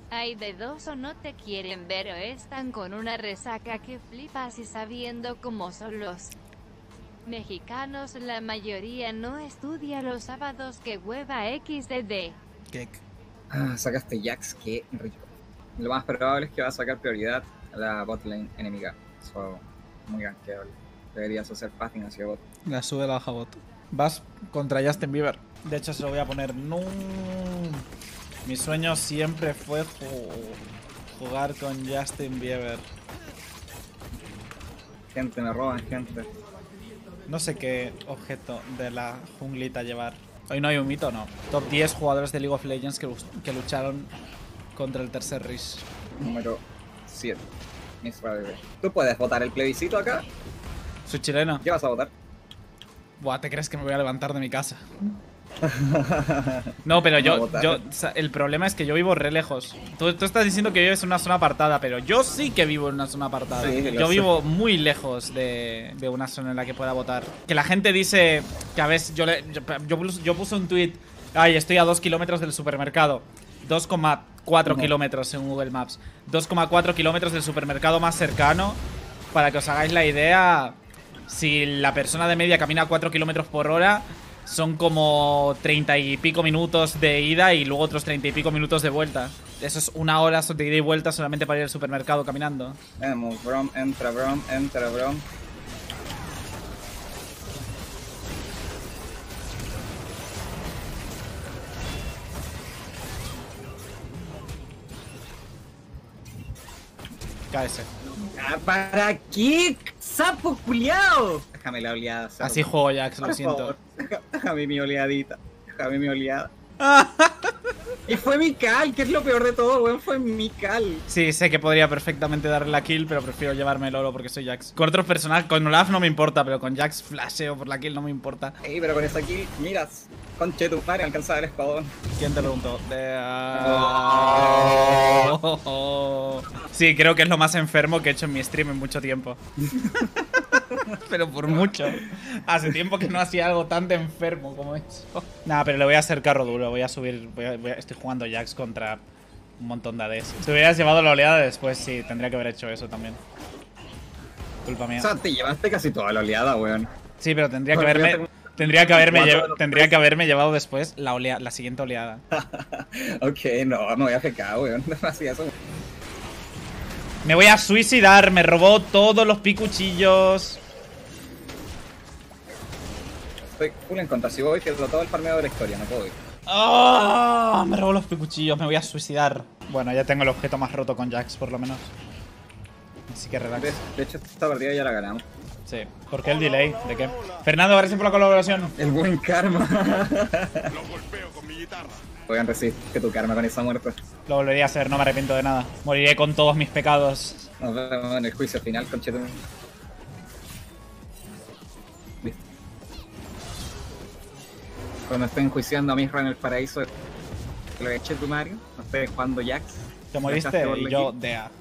Hay de dos: o no te quieren ver o están con una resaca que flipas, y sabiendo cómo son los mexicanos, la mayoría no estudia los sábados. Que hueva XDD. Kek. Sacaste Jax, qué rico. Lo más probable es que va a sacar prioridad a la botlane enemiga. Eso muy gankeable. Deberías hacer pathing hacia bot. La sube, la baja bot. Vas contra Justin Bieber. De hecho, se lo voy a poner. No. Mi sueño siempre fue jugar con Justin Bieber. Gente, me roban, gente. No sé qué objeto de la junglita llevar. Hoy no hay un mito, no. Top 10 jugadores de League of Legends que lucharon contra el tercer Rish. Número 7. ¿Tú puedes votar el plebiscito acá? Soy chileno. ¿Qué vas a votar? Buah, ¿te crees que me voy a levantar de mi casa? No, pero o sea, el problema es que yo vivo re lejos. Tú estás diciendo que vives en una zona apartada, pero yo sí que vivo en una zona apartada. Sí, yo vivo muy lejos de una zona en la que pueda votar. Que la gente dice que a veces yo puse un tweet. Ay, estoy a 2 kilómetros del supermercado. 2,4 kilómetros en Google Maps. 2,4 kilómetros del supermercado más cercano. Para que os hagáis la idea, si la persona de media camina a 4 kilómetros por hora, son como 30 y pico minutos de ida y luego otros 30 y pico minutos de vuelta. Eso es una hora de ida y vuelta solamente para ir al supermercado caminando. Brom, entra Brom, entra Brom. KS. ¿Para qué? ¡Sapo culiao! Déjame la oleada. Sapo. Así juego Jax, lo Por siento. favor, déjame mi oleadita. Déjame mi oleada. Y fue mi cal, que es lo peor de todo, weón. Fue mi cal. Sí, sé que podría perfectamente darle la kill, pero prefiero llevarme el oro porque soy Jax. Con otros personajes, con Olaf no me importa, pero con Jax flasheo por la kill no me importa. Ey, pero con esa kill, miras. Conche tu madre, alcanzaba el espadón. ¿Quién te preguntó? Sí, creo que es lo más enfermo que he hecho en mi stream en mucho tiempo. Pero por mucho. Hace tiempo que no hacía algo tan de enfermo como eso. Nada, pero le voy a hacer carro duro. Voy a subir. Estoy jugando Jax contra un montón de ADs. Si hubieras llevado la oleada después, sí, tendría que haber hecho eso también. Culpa mía. O sea, te llevaste casi toda la oleada, weón. Sí, pero tendría que haberme llevado después la siguiente oleada. Ok, no, me voy a fecar, weón. No hacía eso. Me voy a suicidar. Me robó todos los picuchillos. Estoy full en contra. Si voy, pierdo todo el farmeo de la historia. No puedo ir. ¡Oh! Me robó los picuchillos. Me voy a suicidar. Bueno, ya tengo el objeto más roto con Jax, por lo menos. Así que relax. De hecho, esta partida ya la ganamos. Sí. ¿Por qué el delay? ¿De qué? Fernando, gracias por la colaboración. El buen karma. Lo golpeo con mi guitarra. Oigan, resiste tu karma con esa muerte. Lo volvería a hacer, no me arrepiento de nada. Moriré con todos mis pecados. Nos vemos en el juicio final, conchetum. Listo. Cuando estén enjuiciando a Misra en el paraíso, lo eché tu Mario. No estén jugando Jax. Te moriste y yo, Dea.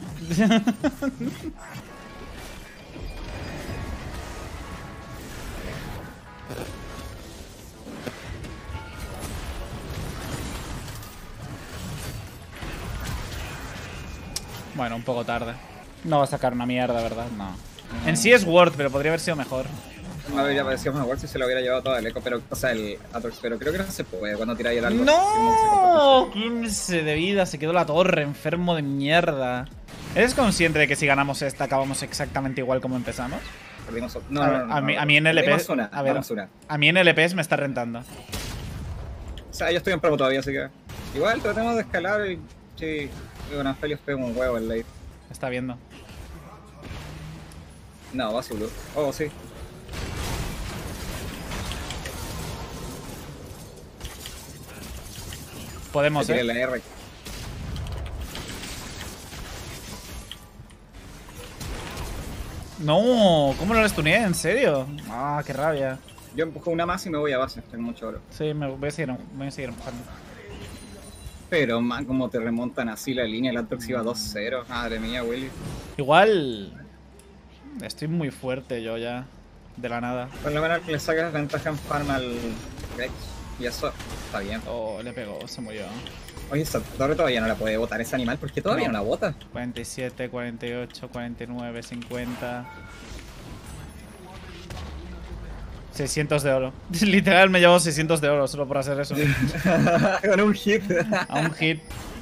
Bueno, un poco tarde. No va a sacar una mierda, ¿verdad? No. En sí es Word, pero podría haber sido mejor. No habría parecido más Word si se lo hubiera llevado todo el eco, pero, o sea, el Atrox, pero creo que no se puede cuando tira ahí el algo. ¡No! 15 de vida, se quedó la torre, enfermo de mierda. ¿Eres consciente de que si ganamos esta acabamos exactamente igual como empezamos? Perdimos. A mí en LPs. A mí en LPs me está rentando. O sea, yo estoy en promo todavía, así que. Igual tratemos de escalar y. Sí, con Aphelios pega un huevo el late. Está viendo. No, va solo. Oh, sí. Podemos, la R. No, ¿cómo no lo stuneé? ¿En serio? Ah, qué rabia. Yo empujo una más y me voy a base, tengo mucho oro. Sí, me voy a seguir empujando. Pero, man, como te remontan así la línea, el Atrox iba 2-0. Madre mía, Willy. Igual... Estoy muy fuerte yo ya. De la nada. Por lo menos le sacas ventaja en farm al Rex. Y eso está bien. Oh, le pegó, se murió. Oye, esa torre todavía no la puede botar ese animal. ¿Por qué todavía no la bota? 47, 48, 49, 50. 600 de oro. Literal me llevo 600 de oro solo por hacer eso. Con un hit. A un hit.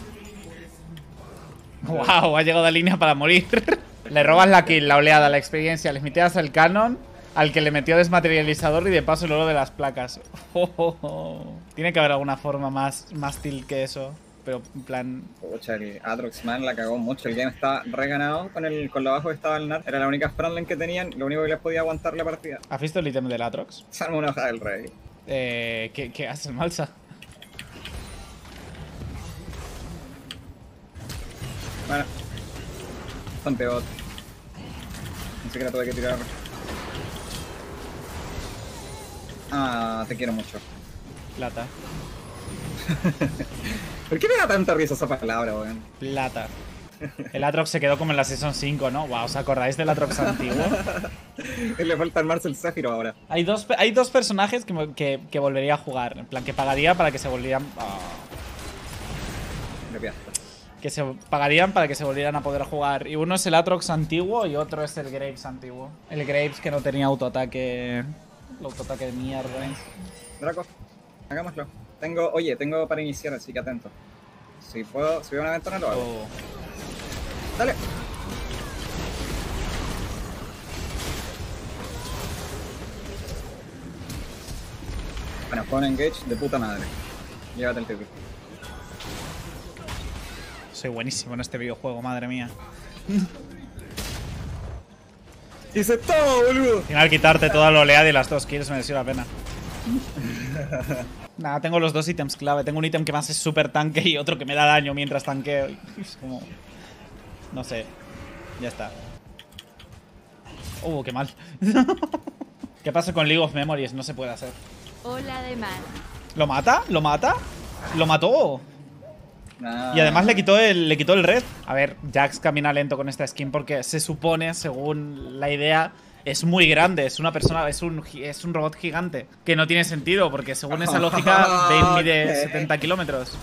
Wow, ha llegado a línea para morir. Le robas la kill, la oleada, la experiencia, le miteas el canon al que le metió desmaterializador y de paso el oro de las placas. Tiene que haber alguna forma más tilt que eso. Pero en plan... Pucha, el Atrox, man, la cagó mucho. El game estaba reganado con lo bajo que estaba el NAT. Era la única frontline que tenían, lo único que les podía aguantar la partida. ¿Has visto el ítem del Atrox? Se armó una hoja del rey. ¿Qué hace el Malsa? Bueno. Bastante bot. Ni siquiera tuve que tirar. Ah, te quiero mucho. Plata. ¿Por qué me da tanta risa esa palabra, weón? Plata. El Atrox se quedó como en la Season 5, ¿no? Wow, ¿os acordáis del Atrox antiguo? Le falta armarse el Zephyro ahora. Hay dos personajes que volvería a jugar. En plan, que pagaría para que se volvieran... Me piaste. Que se pagarían para que se volvieran a poder jugar. Y uno es el Atrox antiguo y otro es el Graves antiguo. El Graves que no tenía autoataque... El autoataque de mierda. Draco, hagámoslo. Tengo para iniciar, así que atento. Si puedo subir una ventana, lo hago. Oh. Dale. Bueno, fue un engage de puta madre. Llévate el título. Soy buenísimo en este videojuego, madre mía. Hice todo, boludo. Al final quitarte toda la oleada y las dos kills mereció la pena. Nada, tengo los dos ítems clave. Tengo un ítem que más es super tanque y otro que me da daño mientras tanqueo. Es como... No sé. Ya está. Qué mal. ¿Qué pasa con League of Memories? No se puede hacer. Hola de mar. ¿Lo mata? ¿Lo mata? ¡Lo mató! Nah. Y además le quitó el red. A ver, Jax camina lento con esta skin porque se supone, según la idea, es muy grande. Es una persona, es un robot gigante. Que no tiene sentido porque según esa lógica, Bane mide 70 kilómetros.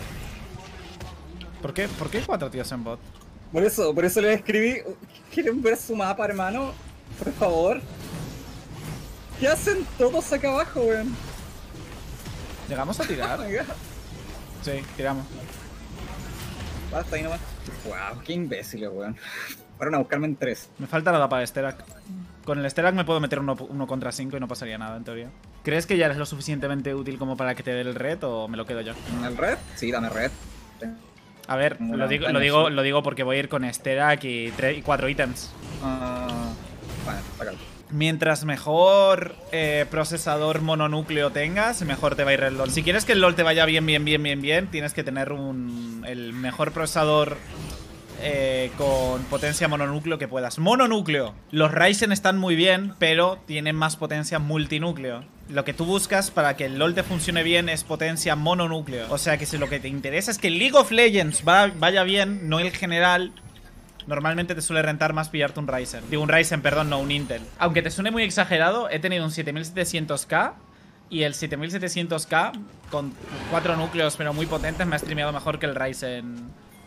¿Por qué hay 4 tíos en bot? Por eso le escribí. ¿Quieren ver su mapa, hermano? Por favor. ¿Qué hacen todos acá abajo, weón? ¿Llegamos a tirar? Oh my God. Sí, tiramos. Basta ahí nomás. Wow, qué imbéciles, weón. Fueron a buscarme en 3. Me falta la para el Sterak. Con el Sterak me puedo meter uno contra 5 y no pasaría nada, en teoría. ¿Crees que ya eres lo suficientemente útil como para que te dé el red o me lo quedo yo? ¿El red? Sí, dame red. A ver, lo digo porque voy a ir con Sterak y 4 ítems. Bueno, acá. Mientras mejor procesador mononúcleo tengas, mejor te va a ir el LoL. Si quieres que el LoL te vaya bien, tienes que tener el mejor procesador con potencia mononúcleo que puedas. Mononúcleo. Los Ryzen están muy bien, pero tienen más potencia multinúcleo. Lo que tú buscas para que el LoL te funcione bien es potencia mononúcleo. O sea que si lo que te interesa es que el League of Legends vaya bien, no el general... Normalmente te suele rentar más pillarte un Ryzen. Digo, un Ryzen, perdón, no un Intel. Aunque te suene muy exagerado, he tenido un 7700K. Y el 7700K, con 4 núcleos pero muy potentes, me ha streameado mejor que el Ryzen.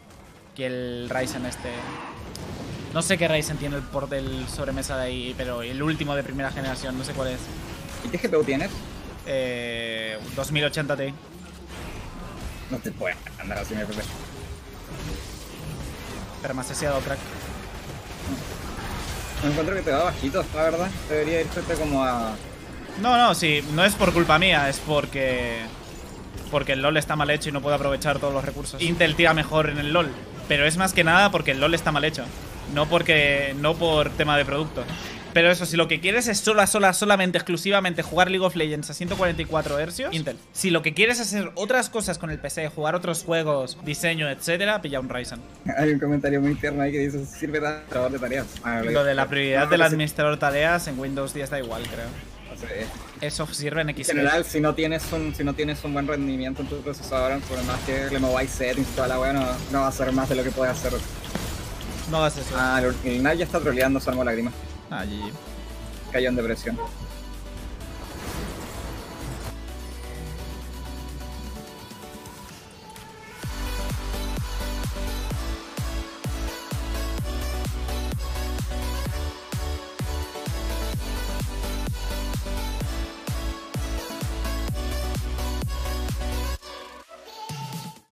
Este. No sé qué Ryzen tiene el port del sobremesa de ahí, pero el último de primera generación, no sé cuál es. ¿Y qué GPU tienes? 2080 Ti. No te puedes andar así, me parece. Pero más deseado, crack. Me encuentro que te va bajito, la verdad. Debería irte como a... No, sí, no es por culpa mía, es porque el LoL está mal hecho y no puede aprovechar todos los recursos. Intel tira mejor en el LoL, pero es más que nada porque el LoL está mal hecho, no por tema de producto. Pero eso, si lo que quieres es solamente, exclusivamente jugar League of Legends a 144 Hz, Intel. Si lo que quieres es hacer otras cosas con el PC, jugar otros juegos, diseño, etcétera, pilla un Ryzen. Hay un comentario muy tierno ahí que dice: sirve de administrador de tareas. Lo de la prioridad del administrador de tareas en Windows 10 da igual, creo. Sí. Eso sirve en XP. En general, si no tienes un buen rendimiento en tu procesador, por más que le mováis settings, toda la weá, no va a hacer más de lo que puede hacer. No hagas eso. El Nal ya está troleando su arma lágrima. Allí. Cayó en depresión.